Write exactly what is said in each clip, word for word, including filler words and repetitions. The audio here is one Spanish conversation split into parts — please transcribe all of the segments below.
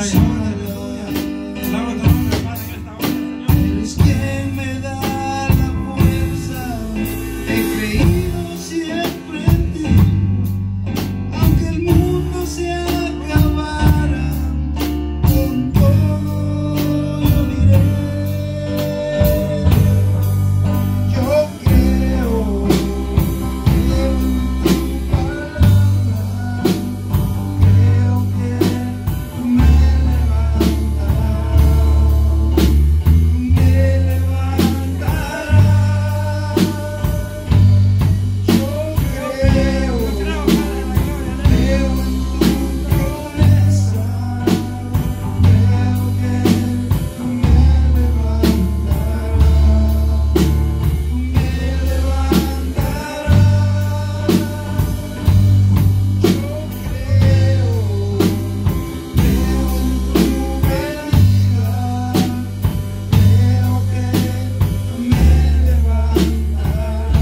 la gloria, aleluya. Alaba tu nombre, Padre, en esta hora, Señor. Eres quien me da la fuerza. He creído siempre en ti. Aunque el mundo se acabara, con todo yo diré. Yo creo, creo en tu palabra. Creo que tú me levantarás. Me levantarás. Yo creo, Creo, Padre, en la gloria, aleluya. creo en tu promesa. Creo que tú me levantarás. Tú me levantarás. Yo creo, creo en tu venida. Creo que tú me levantarás.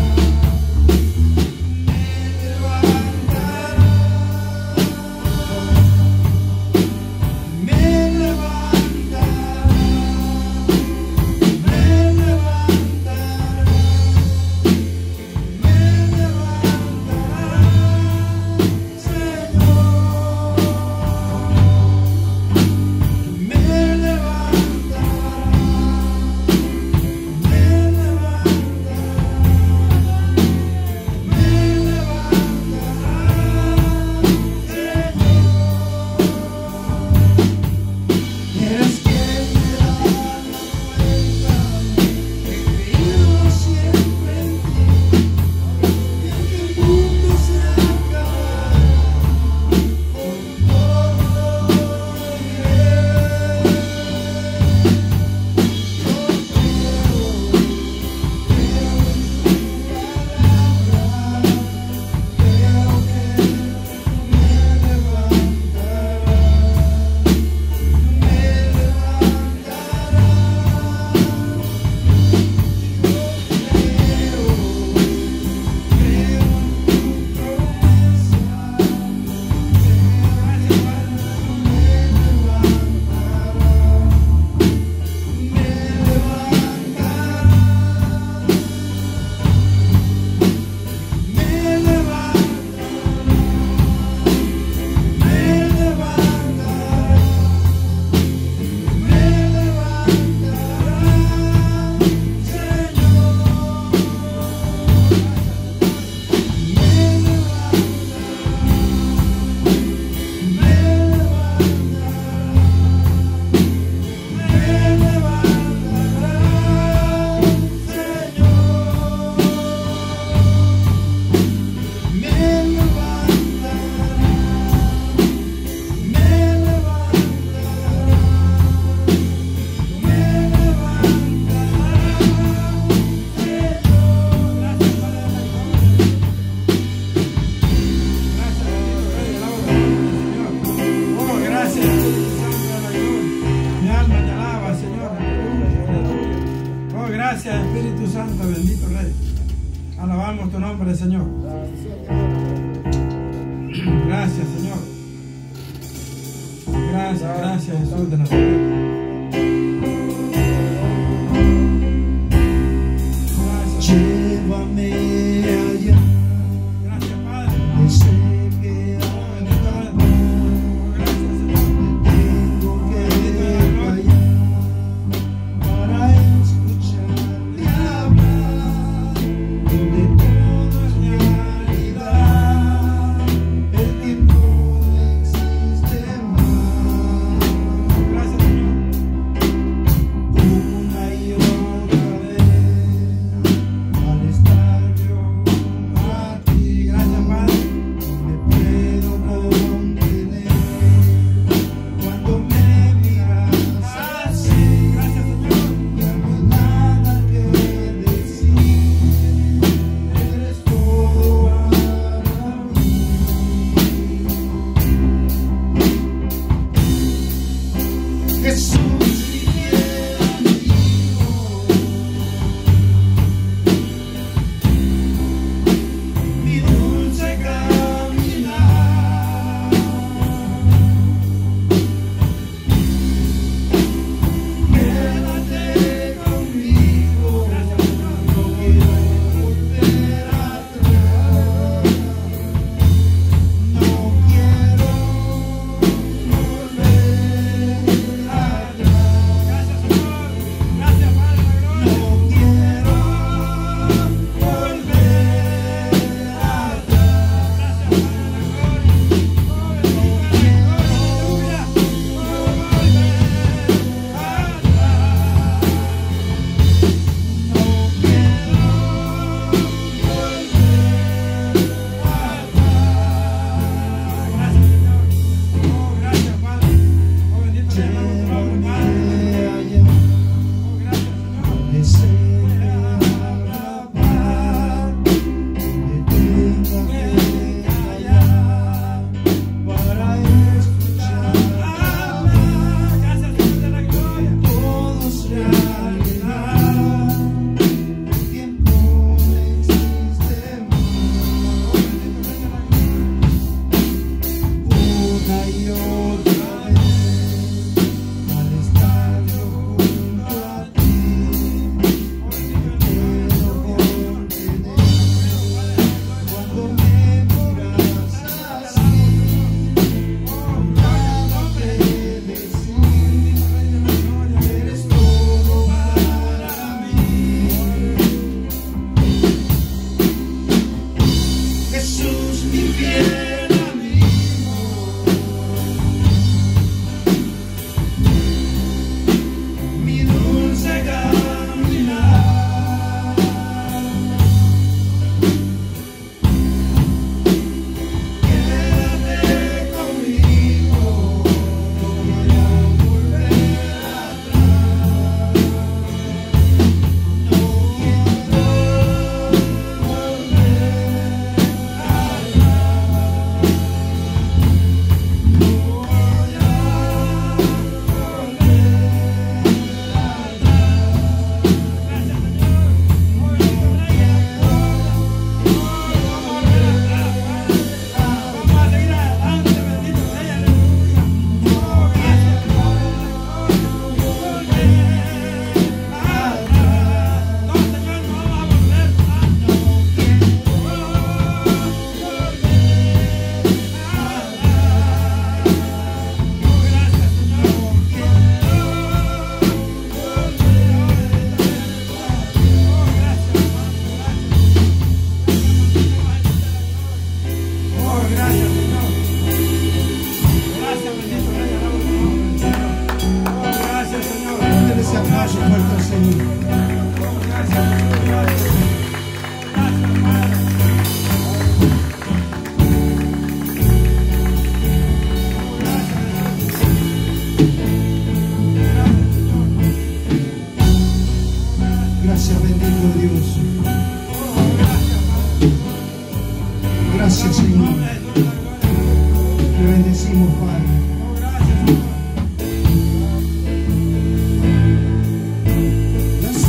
Me levantarás. Me levantarás. Me levantarás, Señor. Me levantarás. Me levantarás. Me Eres quien me da la fuerza. He creído siempre en ti. Y aunque el mundo se acabara, con todo iré. Yo creo, creo en tu palabra. Creo que me levantarás. Me levantarás. Yo creo, creo en tu promesa. Creo que tú me levantarás. Me levantarás. Me levantarás. Me levantarás. Me levantarás, Señor. Me Gracias, Espíritu Santo, bendito Rey. Alabamos tu nombre, Señor. Gracias, Señor. Gracias, gracias, Jesús de Nazaret. Gracias, Llévame allá, gracias, Padre. sé que Bendito Rey. Oh, gracias, Señor. tengo que ir allá para escucharte hablar, donde todo es realidad, el tiempo no existe más. Gracias, Señor. Una y otra vez, al estar yo junto a ti, Gracias, Padre. me puedo contener cuando me miras así. Gracias, Señor. Ya no hay nada que decir, eres todo para mí. Jesús, mi fiel amigo, mi dulce caminar. aplauso fuerte al Señor. Gracias, bendito Dios. Gracias, Señor. Te bendecimos, Padre. Gracias,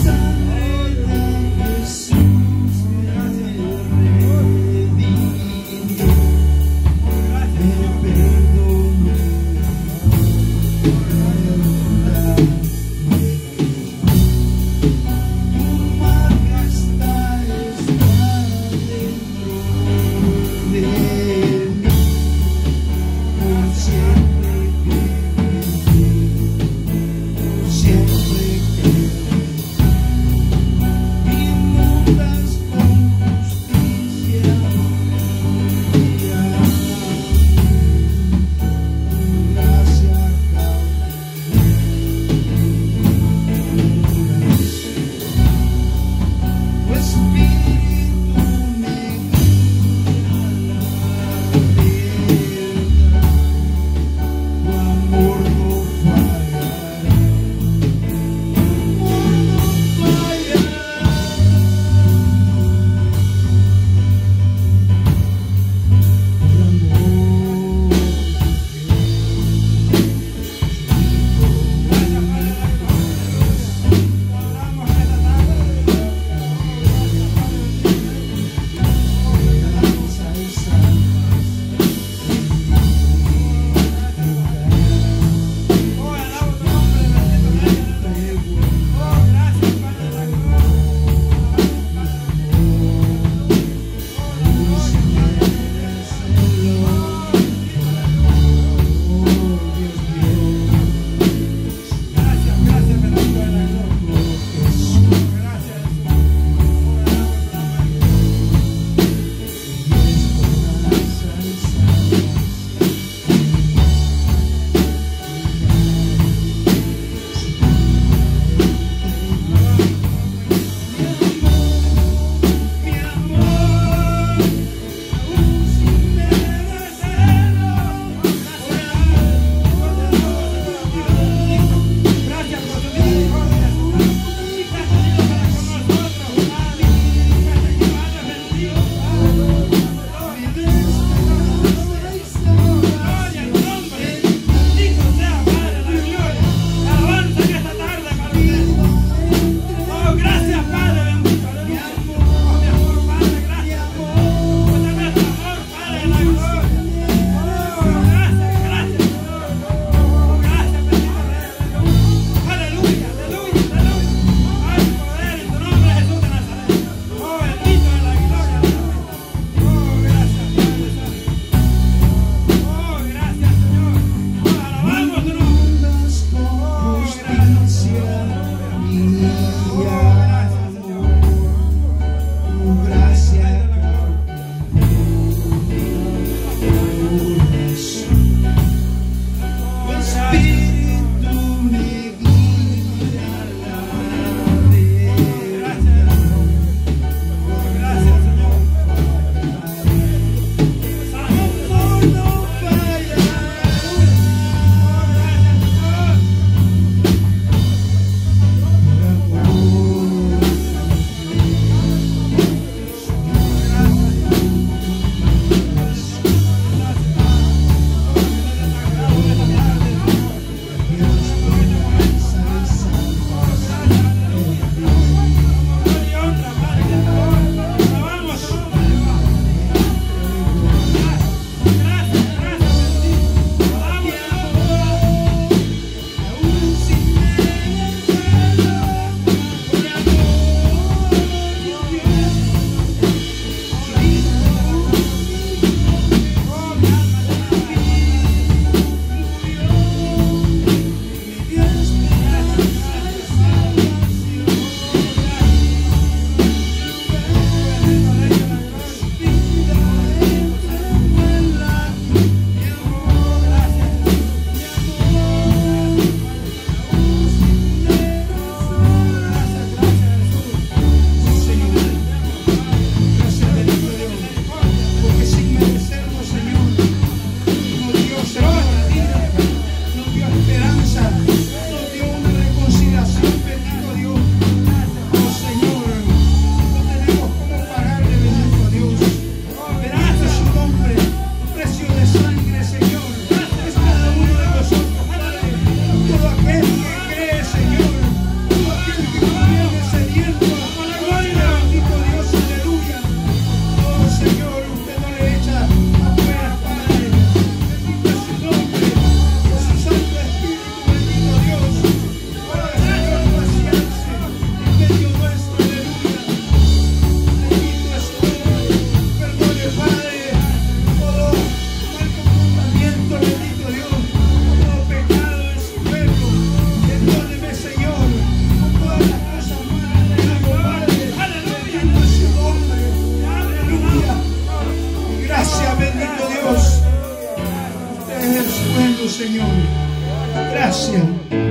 Señor. Gracias.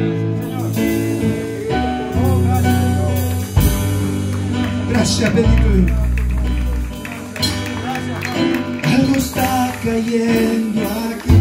Gracias, bendito Dios. Algo está cayendo aquí.